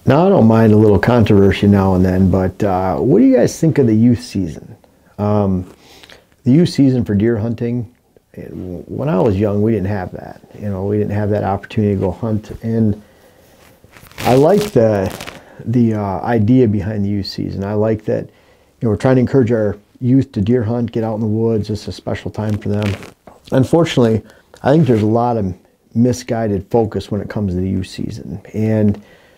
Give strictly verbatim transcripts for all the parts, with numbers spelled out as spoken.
Now, I don't mind a little controversy now and then, but uh, what do you guys think of the youth season? Um, the youth season for deer hunting, when I was young, we didn't have that. You know, we didn't have that opportunity to go hunt. And I like the, the uh, idea behind the youth season. I like that, you know, we're trying to encourage our youth to deer hunt, get out in the woods. It's a special time for them. Unfortunately, I think there's a lot of misguided focus when it comes to the youth season. And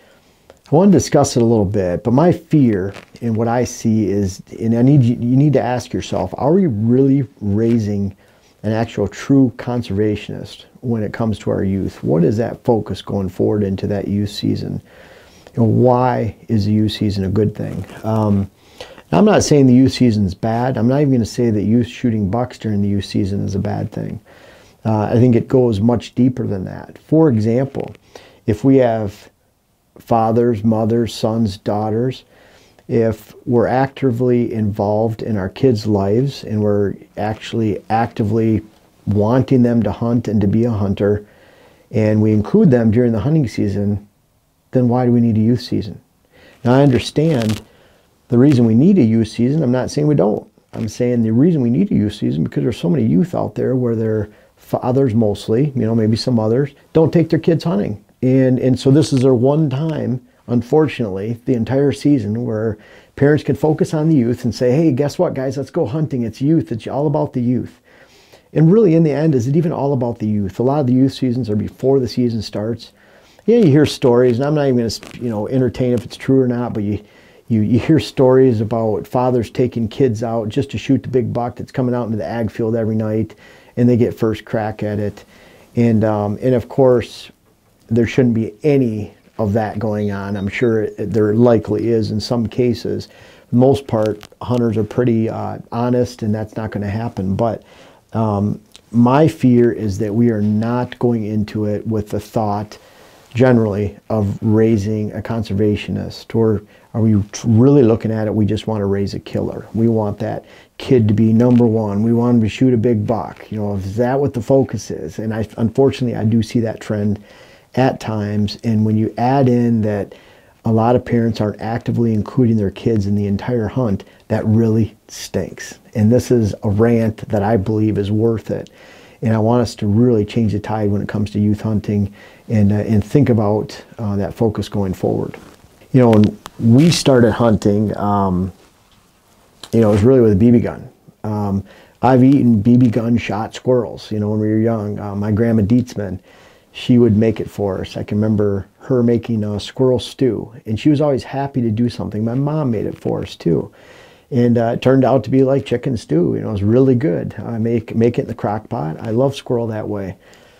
I want to discuss it a little bit, but my fear and what I see is, and I need you, you need to ask yourself, are we really raising an actual true conservationist when it comes to our youth? What is that focus going forward into that youth season? You know, why is the youth season a good thing? Um, I'm not saying the youth season is bad. I'm not even going to say that youth shooting bucks during the youth season is a bad thing. Uh, I think it goes much deeper than that. For example, if we have fathers, mothers, sons, daughters, if we're actively involved in our kids' lives and we're actually actively wanting them to hunt and to be a hunter, and we include them during the hunting season, then why do we need a youth season? Now, I understand the reason we need a youth season. I'm not saying we don't. I'm saying the reason we need a youth season because there's so many youth out there where their fathers mostly, you know, maybe some others, don't take their kids hunting. And, and so this is their one time, unfortunately, the entire season where parents can focus on the youth and say, hey, guess what, guys, let's go hunting. It's youth. It's all about the youth. And really, in the end, is it even all about the youth? A lot of the youth seasons are before the season starts. Yeah, you hear stories, and I'm not even going to, you know, entertain if it's true or not, but you, you, you hear stories about fathers taking kids out just to shoot the big buck that's coming out into the ag field every night, and they get first crack at it. And, um, and of course, there shouldn't be any of that going on. I'm sure there likely is in some cases. For the most part, hunters are pretty uh, honest, and that's not going to happen. But um, my fear is that we are not going into it with the thought, generally, of raising a conservationist. Or are we really looking at it, we just want to raise a killer? We want that kid to be number one. We want him to shoot a big buck. You know, is that what the focus is? And I, unfortunately, I do see that trend at times. And when you add in that a lot of parents aren't actively including their kids in the entire hunt, that really stinks. And this is a rant that I believe is worth it. And I want us to really change the tide when it comes to youth hunting and, uh, and think about uh, that focus going forward. You know, when we started hunting, um, you know, it was really with a B B gun. Um, I've eaten B B gun shot squirrels, you know, when we were young. Uh, my grandma Dietzman, she would make it for us. I can remember her making a squirrel stew, and she was always happy to do something. My mom made it for us too. And uh, it turned out to be like chicken stew. You know, it was really good. I make, make it in the crock pot. I love squirrel that way.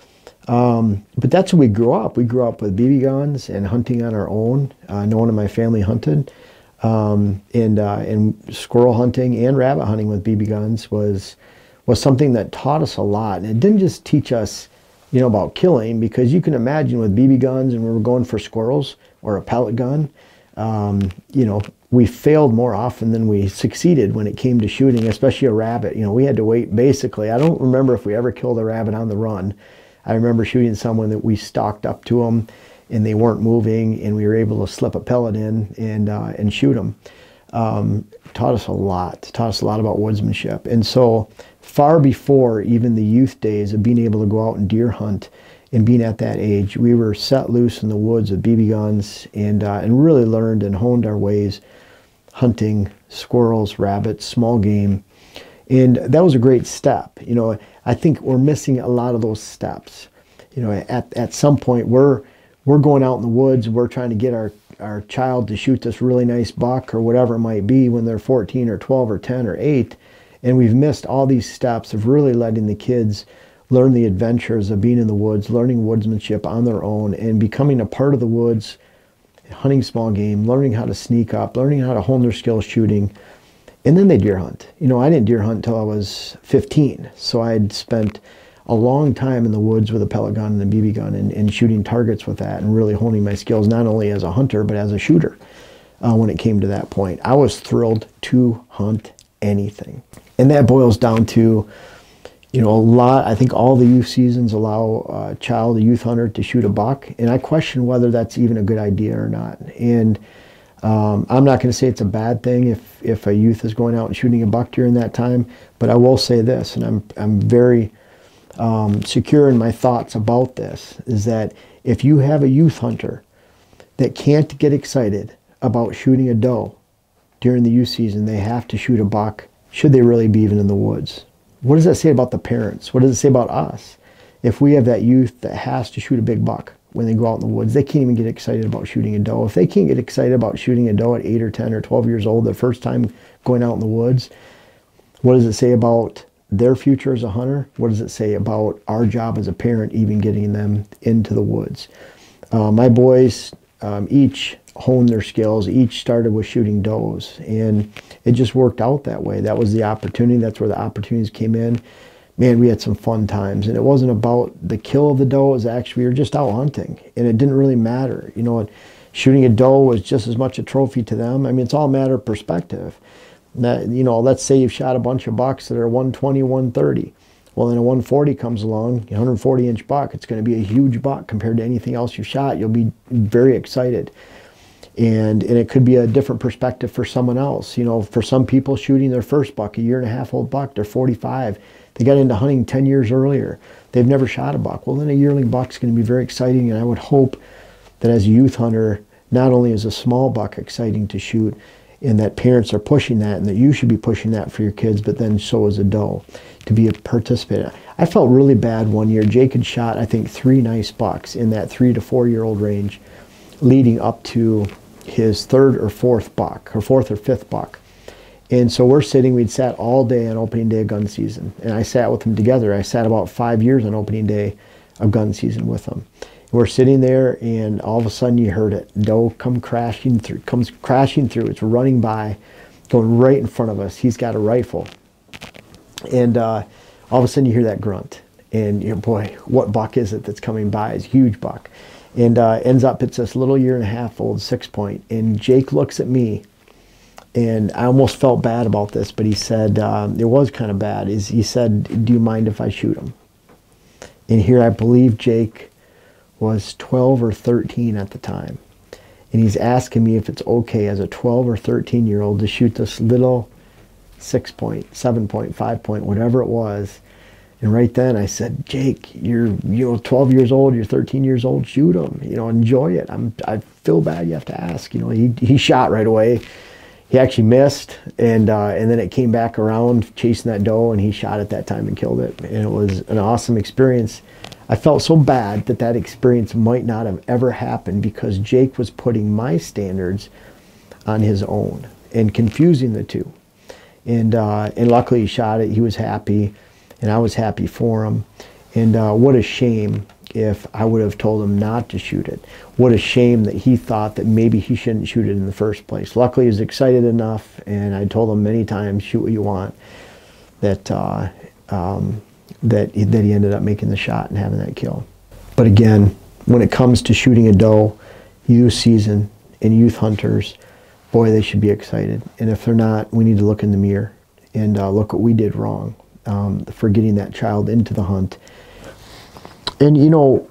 Um, but that's when we grew up. We grew up with B B guns and hunting on our own. Uh, no one in my family hunted. Um, and, uh, and squirrel hunting and rabbit hunting with B B guns was, was something that taught us a lot. And it didn't just teach us, you know, about killing, because you can imagine with B B guns and we were going for squirrels or a pellet gun, um, you know, we failed more often than we succeeded when it came to shooting, especially a rabbit. You know, we had to wait basically. I don't remember if we ever killed a rabbit on the run. I remember shooting someone that we stalked up to them and they weren't moving, and we were able to slip a pellet in and, uh, and shoot them. Um, taught us a lot, taught us a lot about woodsmanship. And so far before even the youth days of being able to go out and deer hunt and being at that age, we were set loose in the woods with B B guns and, uh, and really learned and honed our ways hunting squirrels, rabbits, small game. And that was a great step. You know, I think we're missing a lot of those steps. You know, at, at some point we're, we're going out in the woods and we're trying to get our, our child to shoot this really nice buck or whatever it might be when they're fourteen or twelve or ten or eight. And we've missed all these steps of really letting the kids learn the adventures of being in the woods, learning woodsmanship on their own, and becoming a part of the woods, hunting small game, learning how to sneak up, learning how to hone their skills shooting. And then they deer hunt. You know, I didn't deer hunt until I was fifteen. So I had spent a long time in the woods with a pellet gun and a B B gun and, and shooting targets with that and really honing my skills, not only as a hunter, but as a shooter uh, when it came to that point. I was thrilled to hunt anything. And that boils down to, You know, a lot, I think all the youth seasons allow a child, a youth hunter, to shoot a buck, and I question whether that's even a good idea or not. And um, I'm not going to say it's a bad thing if, if a youth is going out and shooting a buck during that time, but I will say this, and I'm, I'm very um, secure in my thoughts about this, is that if you have a youth hunter that can't get excited about shooting a doe during the youth season, they have to shoot a buck, should they really be even in the woods? What does that say about the parents? What does it say about us? If we have that youth that has to shoot a big buck when they go out in the woods, they can't even get excited about shooting a doe. If they can't get excited about shooting a doe at eight or ten or twelve years old, the first time going out in the woods, what does it say about their future as a hunter? What does it say about our job as a parent even getting them into the woods? Uh, my boys um, each honed their skills, each started with shooting does, and it just worked out that way. That was the opportunity. That's where the opportunities came in. Man, we had some fun times, and it wasn't about the kill of the doe. It was actually, we were just out hunting, and it didn't really matter. You know, shooting a doe was just as much a trophy to them. I mean, it's all a matter of perspective. That, you know, let's say you've shot a bunch of bucks that are one twenty, one thirty. Well, then a one forty comes along, a one forty inch buck. It's going to be a huge buck compared to anything else you've shot. You'll be very excited. And, and it could be a different perspective for someone else. You know, for some people shooting their first buck, a year and a half old buck, they're forty-five. They got into hunting ten years earlier. They've never shot a buck. Well, then a yearling buck's going to be very exciting, and I would hope that as a youth hunter, not only is a small buck exciting to shoot, and that parents are pushing that, and that you should be pushing that for your kids, but then so is a doe, to be a participant. I felt really bad one year. Jake had shot, I think, three nice bucks in that three to four year old range leading up to his third or fourth buck, or fourth or fifth buck. And so we're sitting, we'd sat all day on opening day of gun season. And I sat with him together. I sat about five years on opening day of gun season with him. We're sitting there, and all of a sudden you heard it. Doe come crashing through, comes crashing through. It's running by, going right in front of us. He's got a rifle. And uh, all of a sudden you hear that grunt. And you know, boy, what buck is it that's coming by? It's a huge buck. And uh, ends up, it's this little year and a half old six point. And Jake looks at me, and I almost felt bad about this, but he said, um, it was kind of bad. Is He said, do you mind if I shoot him? And here I believe Jake was twelve or thirteen at the time. And he's asking me if it's okay as a twelve or thirteen year old to shoot this little six point, seven point, five point, whatever it was. And right then I said, Jake, you're you know twelve years old, you're thirteen years old, shoot him. You know, enjoy it. I'm I feel bad you have to ask. You know, he he shot right away. He actually missed, and uh, and then it came back around chasing that doe, and he shot it that time and killed it. And it was an awesome experience. I felt so bad that that experience might not have ever happened because Jake was putting my standards on his own and confusing the two. And uh, and luckily he shot it. He was happy. And I was happy for him. And uh, what a shame if I would have told him not to shoot it. What a shame that he thought that maybe he shouldn't shoot it in the first place. Luckily, he was excited enough, and I told him many times, shoot what you want, that, uh, um, that, that he ended up making the shot and having that kill. But again, when it comes to shooting a doe, youth season and youth hunters, boy, they should be excited. And if they're not, we need to look in the mirror and uh, look what we did wrong. Um, for getting that child into the hunt. And you know,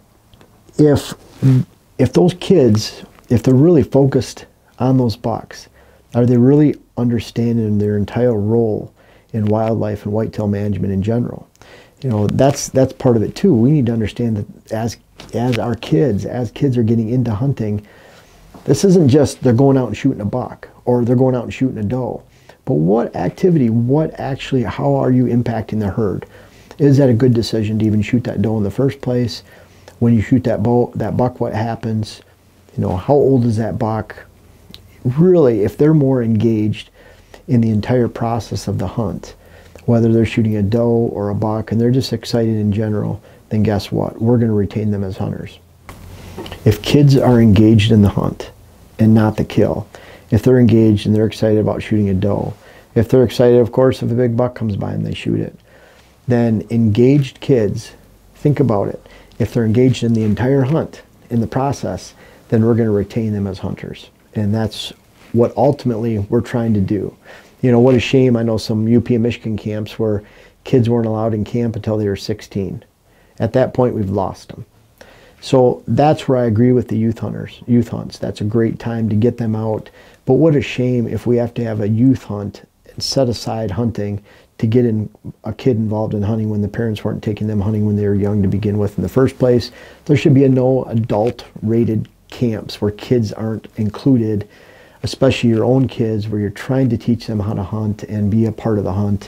if if those kids, if they're really focused on those bucks, are they really understanding their entire role in wildlife and whitetail management in general? You know, that's that's part of it too. We need to understand that as as our kids, as kids are getting into hunting, this isn't just they're going out and shooting a buck or they're going out and shooting a doe. But what activity, what actually, how are you impacting the herd? Is that a good decision to even shoot that doe in the first place? When you shoot that bow, that buck, what happens? You know, how old is that buck? Really, if they're more engaged in the entire process of the hunt, whether they're shooting a doe or a buck, and they're just excited in general, then guess what? We're going to retain them as hunters. If kids are engaged in the hunt and not the kill, if they're engaged and they're excited about shooting a doe, if they're excited, of course, if a big buck comes by and they shoot it, then engaged kids, think about it. If they're engaged in the entire hunt, in the process, then we're going to retain them as hunters. And that's what ultimately we're trying to do. You know, what a shame. I know some U P and Michigan camps where kids weren't allowed in camp until they were sixteen. At that point, we've lost them. So that's where I agree with the youth hunters, youth hunts. That's a great time to get them out. But what a shame if we have to have a youth hunt and set aside hunting to get in a kid involved in hunting when the parents weren't taking them hunting when they were young to begin with in the first place. There should be a no adult rated camps where kids aren't included, especially your own kids, where you're trying to teach them how to hunt and be a part of the hunt.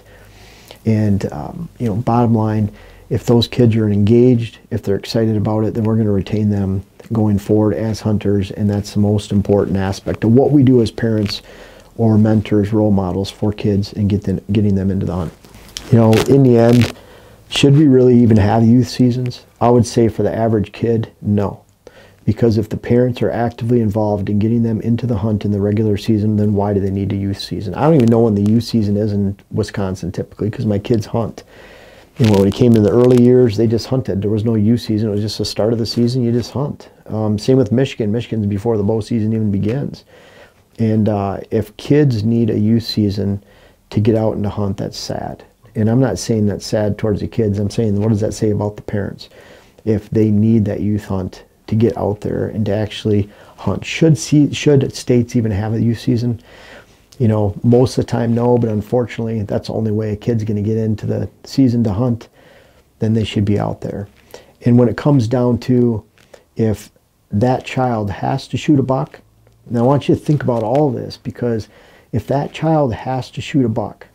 And um, you know, bottom line, if those kids are engaged, if they're excited about it, then we're going to retain them going forward as hunters, and that's the most important aspect of what we do as parents or mentors, role models for kids, and get them, getting them into the hunt. You know, in the end, should we really even have youth seasons? I would say for the average kid, no. Because if the parents are actively involved in getting them into the hunt in the regular season, then why do they need a youth season? I don't even know when the youth season is in Wisconsin typically, because my kids hunt. You know, when it came to the early years, they just hunted. There was no youth season. It was just the start of the season. You just hunt. Um, same with Michigan. Michigan's before the bow season even begins. And uh, if kids need a youth season to get out and to hunt, that's sad. And I'm not saying that's sad towards the kids. I'm saying, what does that say about the parents? If they need that youth hunt to get out there and to actually hunt. Should see, should states even have a youth season? You know, most of the time, no, but unfortunately, that's the only way a kid's going to get into the season to hunt. Then they should be out there. And when it comes down to if that child has to shoot a buck, now I want you to think about all this, because if that child has to shoot a buck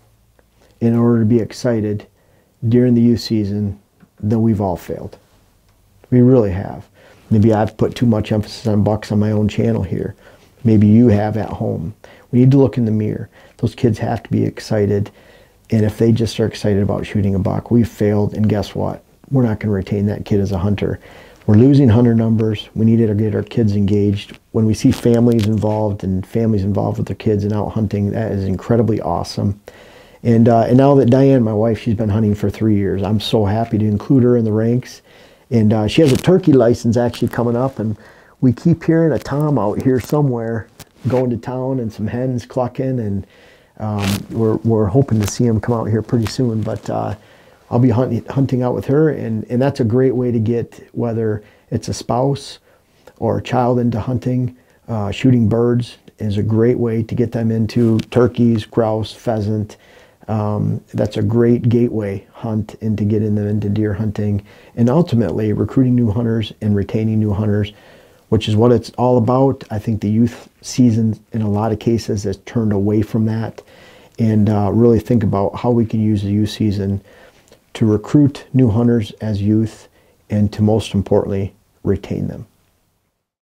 in order to be excited during the youth season, then we've all failed. We really have. Maybe I've put too much emphasis on bucks on my own channel here. Maybe you have at home. We need to look in the mirror. Those kids have to be excited. And if they just are excited about shooting a buck, we've failed. And guess what? We're not going to retain that kid as a hunter. We're losing hunter numbers. We need to get our kids engaged. When we see families involved and families involved with their kids and out hunting, that is incredibly awesome. And, uh, and now that Diane, my wife, she's been hunting for three years, I'm so happy to include her in the ranks. And uh, she has a turkey license actually coming up, and we keep hearing a tom out here somewhere going to town and some hens clucking, and um, we're, we're hoping to see him come out here pretty soon. But uh, I'll be hunting, hunting out with her, and, and that's a great way to get, whether it's a spouse or a child into hunting. Uh, shooting birds is a great way to get them into turkeys, grouse, pheasant. Um, that's a great gateway hunt into getting them into deer hunting, and ultimately recruiting new hunters and retaining new hunters, which is what it's all about. I think the youth season in a lot of cases has turned away from that, and uh, really think about how we can use the youth season to recruit new hunters as youth, and to most importantly, retain them.